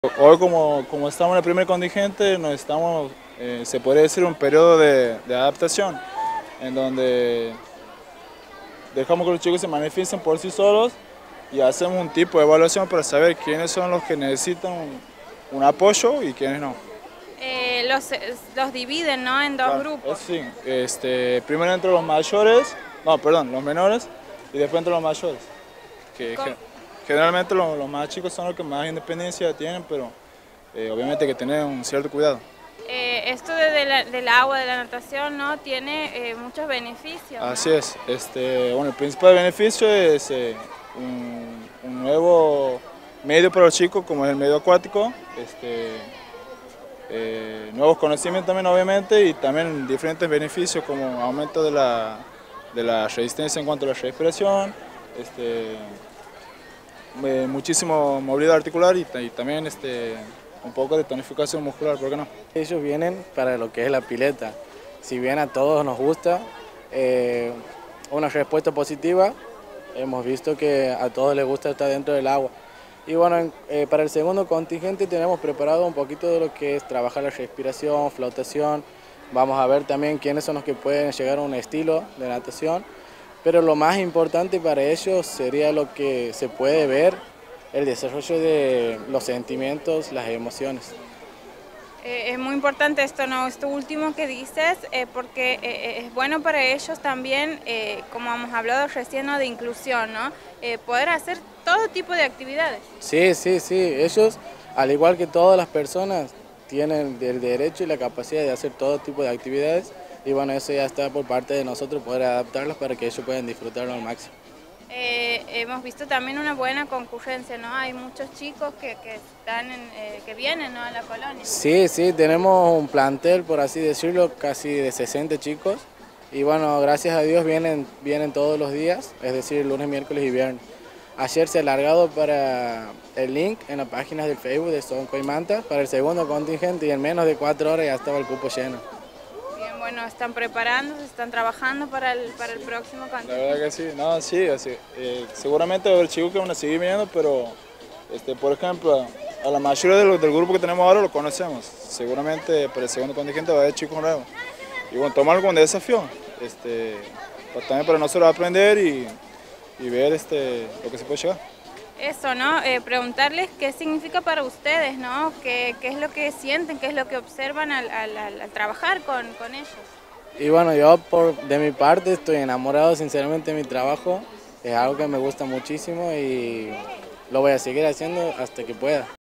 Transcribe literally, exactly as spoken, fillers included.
Hoy como, como estamos en el primer contingente, nos estamos, eh, se podría decir, un periodo de, de adaptación, en donde dejamos que los chicos se manifiesten por sí solos y hacemos un tipo de evaluación para saber quiénes son los que necesitan un, un apoyo y quiénes no. Eh, los, los dividen, ¿no?, en dos Claro, grupos. eso sí, este, primero entre los mayores, no, perdón, los menores y después entre los mayores. Que, ¿Cómo? Generalmente los, los más chicos son los que más independencia tienen, pero eh, obviamente hay que tener un cierto cuidado. Eh, esto de, de la, del agua, de la natación, ¿no?, tiene eh, muchos beneficios, ¿no? Así es. Este, bueno, el principal beneficio es eh, un, un nuevo medio para los chicos, como es el medio acuático, este, eh, nuevos conocimientos también obviamente, y también diferentes beneficios como aumento de la, de la resistencia en cuanto a la respiración, este, eh, muchísimo movilidad articular y, y también este, un poco de tonificación muscular, ¿por qué no? Ellos vienen para lo que es la pileta. Si bien a todos nos gusta, eh, una respuesta positiva, hemos visto que a todos les gusta estar dentro del agua. Y bueno, en, eh, para el segundo contingente tenemos preparado un poquito de lo que es trabajar la respiración, flotación. Vamos a ver también quiénes son los que pueden llegar a un estilo de natación. Pero lo más importante para ellos sería lo que se puede ver, el desarrollo de los sentimientos, las emociones. Eh, es muy importante esto, ¿no?, esto último que dices, eh, porque eh, es bueno para ellos también, eh, como hemos hablado recién, ¿no?, de inclusión, ¿no?, eh, poder hacer todo tipo de actividades. Sí, sí, sí, ellos, al igual que todas las personas, tienen el derecho y la capacidad de hacer todo tipo de actividades, y bueno, eso ya está por parte de nosotros, poder adaptarlos para que ellos puedan disfrutarlo al máximo. Eh, hemos visto también una buena concurrencia, ¿no? Hay muchos chicos que, que, están en, eh, que vienen, ¿no?, a la colonia. Sí, sí, tenemos un plantel, por así decirlo, casi de sesenta chicos. Y bueno, gracias a Dios vienen, vienen todos los días, es decir, lunes, miércoles y viernes. Ayer se ha alargado para el link en las páginas del Facebook de Sonco y Manta para el segundo contingente y en menos de cuatro horas ya estaba el cupo lleno. Bien, bueno, están preparándose, están trabajando para el, para el próximo contingente. La verdad que sí, no, sí, así, eh, seguramente va a haber chicos que van a seguir viniendo, pero este, por ejemplo, a la mayoría de los, del grupo que tenemos ahora lo conocemos. Seguramente para el segundo contingente va a haber chicos nuevos. Y bueno, tomarlo como desafío, este, pues también para nosotros aprender y, y ver este, lo que se puede llegar. Eso, ¿no? Eh, preguntarles qué significa para ustedes, ¿no? ¿Qué, qué es lo que sienten, qué es lo que observan al, al, al trabajar con, con ellos? Y bueno, yo por, de mi parte estoy enamorado sinceramente de mi trabajo, es algo que me gusta muchísimo y lo voy a seguir haciendo hasta que pueda.